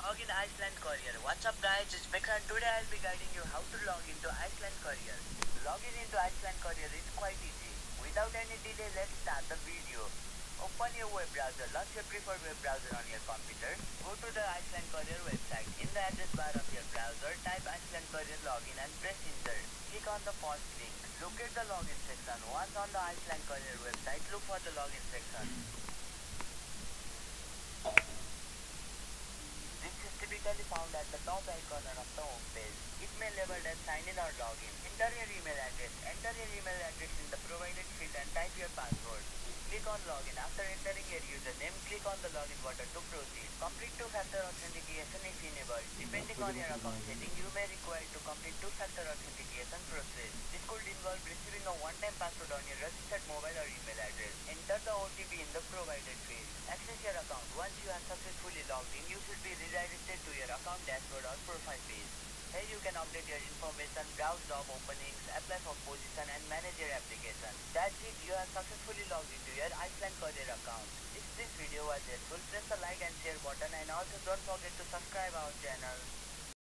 Log in Iceland Courier. What's up guys, it's Bekran. Today I'll be guiding you how to log into Iceland Courier. Login into Iceland Courier is quite easy. Without any delay, let's start the video. Open your web browser. Launch your preferred web browser on your computer. Go to the Iceland Courier website. In the address bar of your browser, type Iceland Courier login and press enter. Click on the first link. Locate the login section. Once on the Iceland Courier website, look for the login section. This is typically found at the top right corner of the home page. It may labeled as sign in or login. Enter your email address. Enter your email address in the provided field and type your password. Click on login. After entering your username, click on the login button to proceed. Complete two-factor authentication if enabled. Depending on your account setting, you may require to complete two-factor authentication process. This could involve receiving a one-time password on your registered mobile or email address. Enter the OTP in the provided field. Access your account. Once you are successfully logged in, you should be redirected to your account dashboard or profile page. Here you can update your information, browse job openings, apply for position and manage your application. That's it, you have successfully logged into your Iceland Courier account. If this video was helpful, press the like and share button and also don't forget to subscribe our channel.